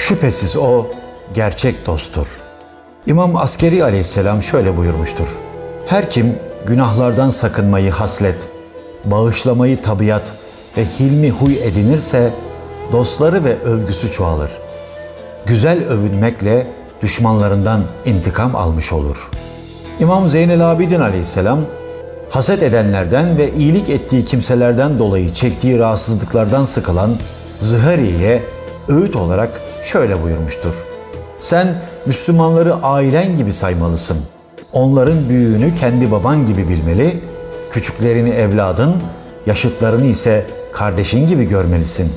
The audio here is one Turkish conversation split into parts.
Şüphesiz o gerçek dosttur. İmam Askeri aleyhisselam şöyle buyurmuştur. Her kim günahlardan sakınmayı haslet, bağışlamayı tabiat ve hilmi huy edinirse dostları ve övgüsü çoğalır. Güzel övünmekle düşmanlarından intikam almış olur. İmam Zeynel Abidin aleyhisselam, haset edenlerden ve iyilik ettiği kimselerden dolayı çektiği rahatsızlıklardan sıkılan Zıhari'ye öğüt olarak şöyle buyurmuştur. Sen Müslümanları ailen gibi saymalısın. Onların büyüğünü kendi baban gibi bilmeli, küçüklerini evladın, yaşıtlarını ise kardeşin gibi görmelisin.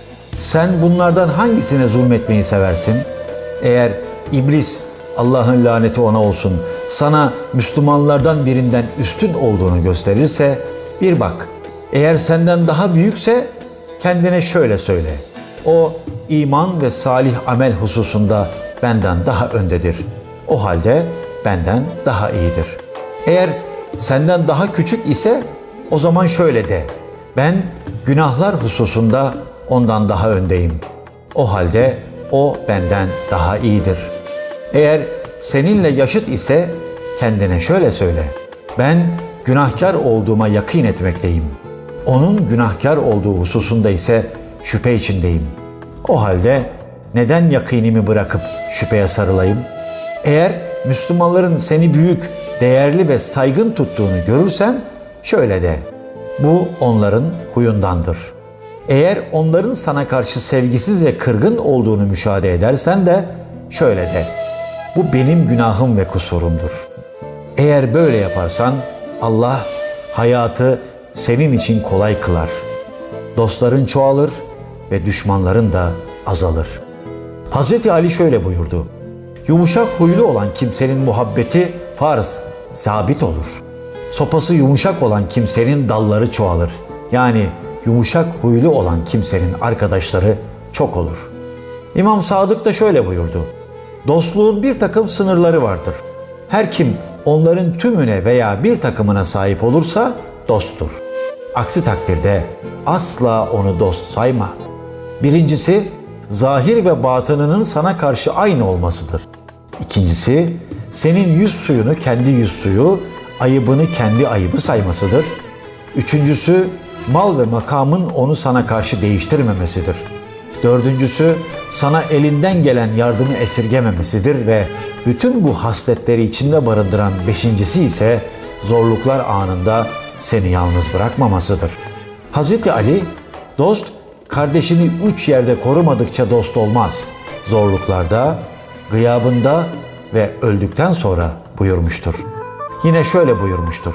Sen bunlardan hangisine zulmetmeyi seversin? Eğer iblis, Allah'ın laneti ona olsun, sana Müslümanlardan birinden üstün olduğunu gösterirse bir bak. Eğer senden daha büyükse kendine şöyle söyle. O iman ve salih amel hususunda benden daha öndedir. O halde benden daha iyidir. Eğer senden daha küçük ise o zaman şöyle de. Ben günahlar hususunda ondan daha öndeyim. O halde o benden daha iyidir. Eğer seninle yaşıt ise kendine şöyle söyle. Ben günahkar olduğuma yakin etmekteyim. Onun günahkar olduğu hususunda ise şüphe içindeyim. O halde neden yakinimi bırakıp şüpheye sarılayım? Eğer Müslümanların seni büyük, değerli ve saygın tuttuğunu görürsen şöyle de. Bu onların huyundandır. Eğer onların sana karşı sevgisiz ve kırgın olduğunu müşahede edersen de şöyle de. Bu benim günahım ve kusurumdur. Eğer böyle yaparsan Allah hayatı senin için kolay kılar. Dostların çoğalır ve düşmanların da azalır. Hazreti Ali şöyle buyurdu. Yumuşak huylu olan kimsenin muhabbeti farz, sabit olur. Sopası yumuşak olan kimsenin dalları çoğalır. Yani yumuşak huylu olan kimsenin arkadaşları çok olur. İmam Sadık da şöyle buyurdu. Dostluğun bir takım sınırları vardır. Her kim onların tümüne veya bir takımına sahip olursa dosttur. Aksi takdirde asla onu dost sayma. Birincisi, zahir ve batınının sana karşı aynı olmasıdır. İkincisi, senin yüz suyunu kendi yüz suyu, ayıbını kendi ayıbı saymasıdır. Üçüncüsü, mal ve makamın onu sana karşı değiştirmemesidir. Dördüncüsü, sana elinden gelen yardımı esirgememesidir ve bütün bu hasletleri içinde barındıran beşincisi ise zorluklar anında seni yalnız bırakmamasıdır. Hazreti Ali, dost kardeşini 3 yerde korumadıkça dost olmaz. Zorluklarda, gıyabında ve öldükten sonra buyurmuştur. Yine şöyle buyurmuştur.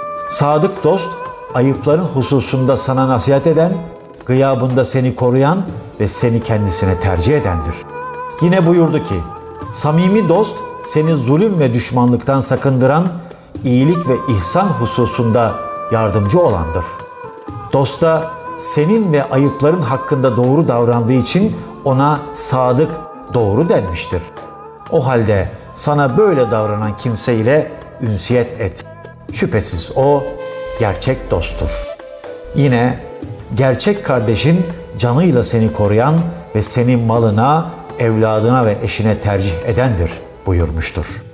Sadık dost, ayıpların hususunda sana nasihat eden, gıyabında seni koruyan ve seni kendisine tercih edendir. Yine buyurdu ki, samimi dost seni zulüm ve düşmanlıktan sakındıran, iyilik ve ihsan hususunda yardımcı olandır. Dosta senin ve ayıpların hakkında doğru davrandığı için ona sadık, doğru denmiştir. O halde sana böyle davranan kimseyle ünsiyet et. Şüphesiz o gerçek dosttur. Yine gerçek kardeşin canıyla seni koruyan ve senin malına, evladına ve eşine tercih edendir buyurmuştur.